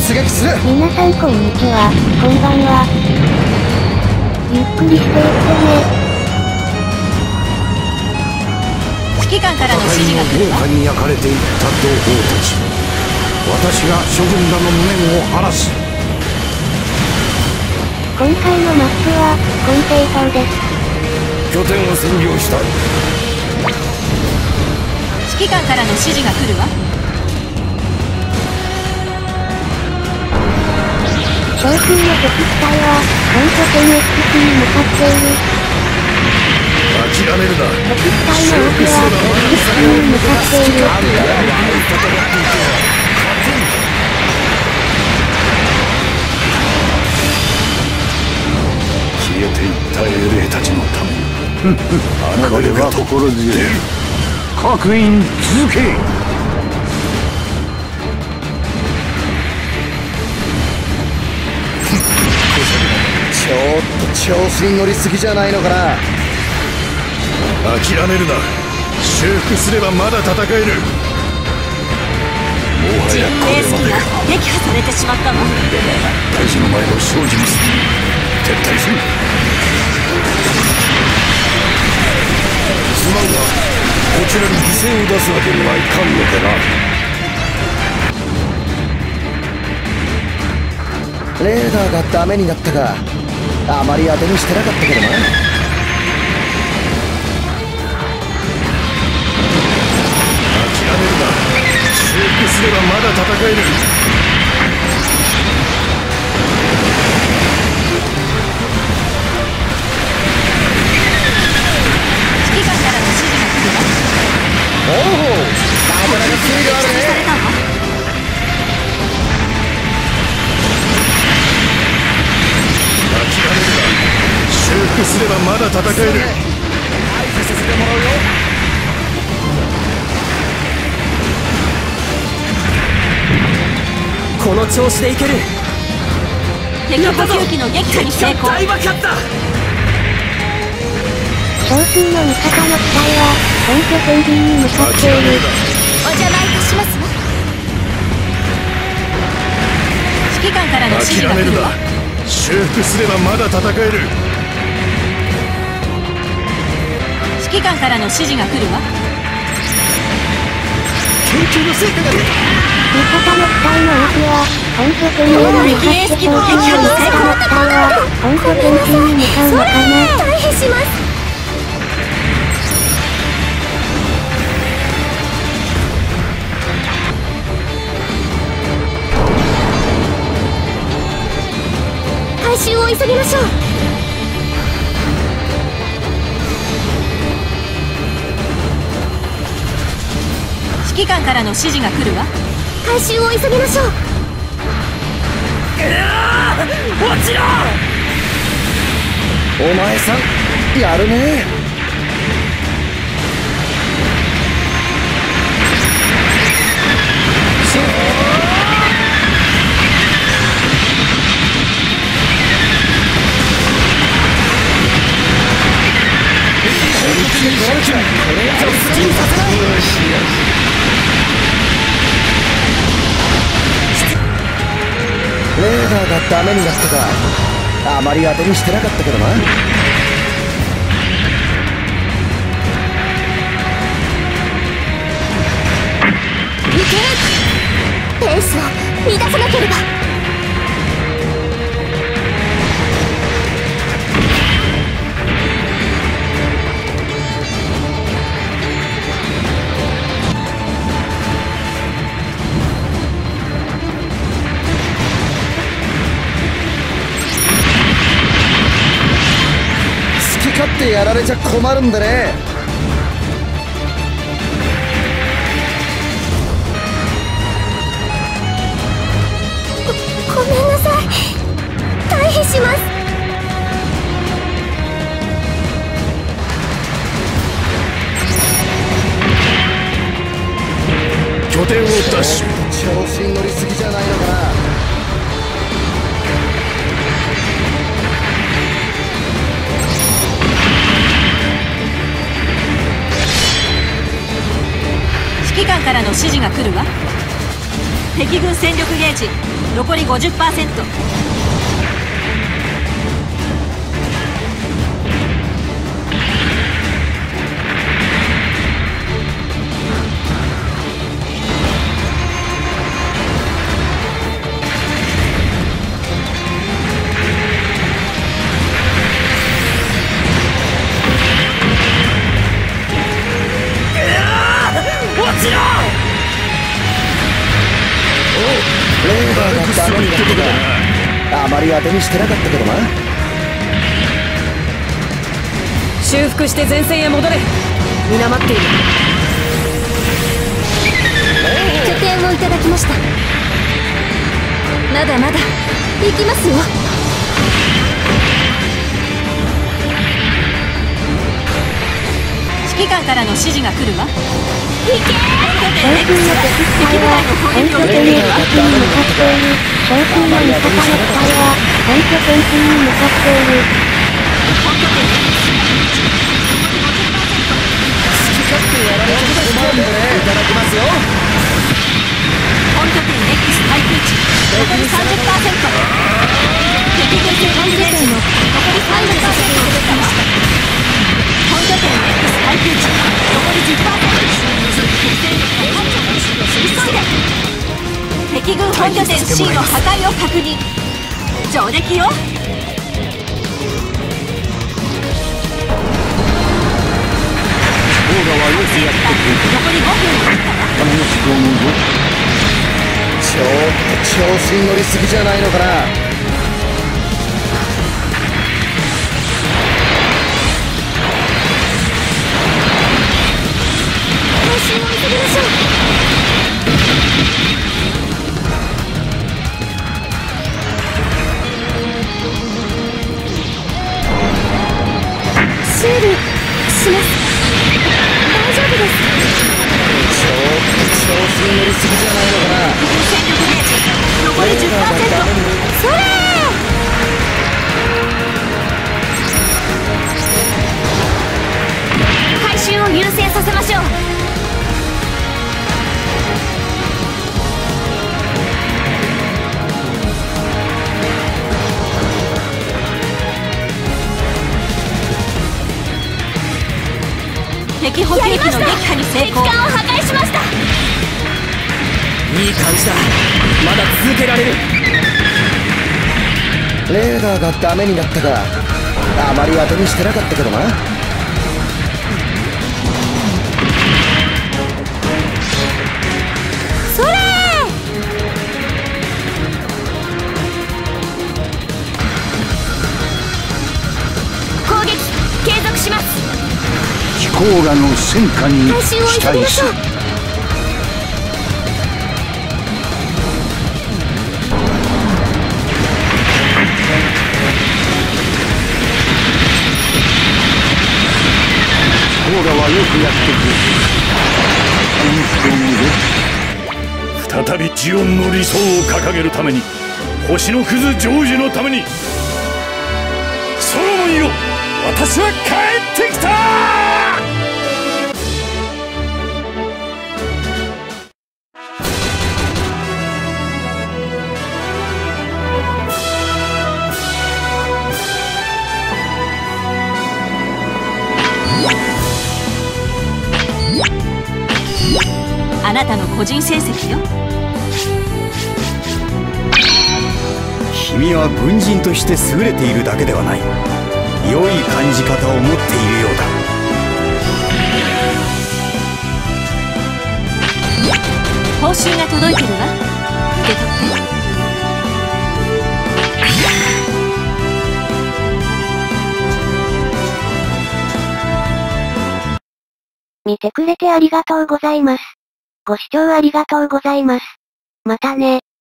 出撃する。 皆さんこんにちは、こんばんは。ゆっくりしていってね。 指揮官からの指示が来るわ。 豪華に焼かれていった同胞たち、私が諸軍らの無念を晴らす。 今回のマップはコンペイ島です。 拠点を占領した。 指揮官からの指示が来るわ。 少数の敵機体は本拠点 X に向かっている。 諦めるな。 敵機体の多くは X に向かっている。 消えていった英霊たちのためにこれは心強い。各員続け。 ちょっと調子に乗りすぎじゃないのかな。 諦めるな。修復すればまだ戦える。もは人やこ命スキがれまでか。 撃破されてしまったわ。 大事の前の精進する。撤退する。すまんがこちらに犠牲を出すわけにはいかんのでな。 レーダーがダメになったか。あまり当てにしてなかったけどな。 諦めるな。修復すればまだ戦える。 指揮官からの指示が来るわ。 おお、なかなか精があるされね。 たわ。 諦めるな。修復すればまだ戦える。 合図させてもらうよ。 この調子でいける。 敵補給機の撃破に成功。 大爆発だ。 少数の味方の機体は本拠点 B に向かっている。 お邪魔いたしますわ。指揮官からの指示が来るわ。 修復すればまだ戦える。 指揮官からの指示が来るわ。 研究の成果が出た。 味方の機体の多くは本拠点 A に向かっている。味方の機体は本拠点 C に向かうのかな。 退避します。回収を急ぎましょう。指揮官からの指示が来るわ。回収を急ぎましょう。 落ちろ。 お前さんやるね。レーダーがダメになったか。あまり当てにしてなかったけどな。 いける。ペースを乱さなければ。 好き勝手やられちゃ困るんでね。 ごめんなさい。退避します。 拠点を奪取。 調子に乗りすぎじゃないのかな。 指揮官からの指示が来るわ。 敵軍戦力ゲージ残り 50%。 レーダーがダメになってた。あまり当てにしてなかったけどな。 修復して前線へ戻れ。皆待っている。 拠点をいただきました。 まだまだ行きますよ。 指揮官からの指示が来るわ。 将軍の敵機体は本拠点 X に向かっている。将軍の味方の機体は本拠点 C に向かっている。 本拠点 X 好き勝手やられて困るんでね。いただきますよ。 本拠点 X 対空値残り 30%。敵軍戦力ゲージ残り 30% できました。本拠点 X 対空値残り 10%。急いで。敵軍本拠点 C の破壊を確認。上出来よ。残り5分。 ちょっと調子に乗りすぎじゃないのかな。 更新を急ぎましょう。修理します。大丈夫です。 ちょっと調子に乗りすぎじゃないのかな。 敵軍戦力ゲージ残り 10%。 それー。回収を優先させましょう。 敵補給機の撃破に成功。 敵艦を破壊しました。 いい感じだ。まだ続けられる。 レーダーがダメになったか。あまり当てにしてなかったけどな。 それー。攻撃継続します。 飛行画の戦果に回収を期急ぎま待する。 しょう。 飛行画はよくやってくれ。 再びジオンの理想を掲げるために、星のクズ成就のために、ソロモンよ、私は帰ってきた。 あなたの個人成績よ。 君は軍人として優れているだけではない。良い感じ方を持っているようだ。 報酬が届いてるわ。受け取って。 見てくれてありがとうございます。ご視聴ありがとうございます。またね。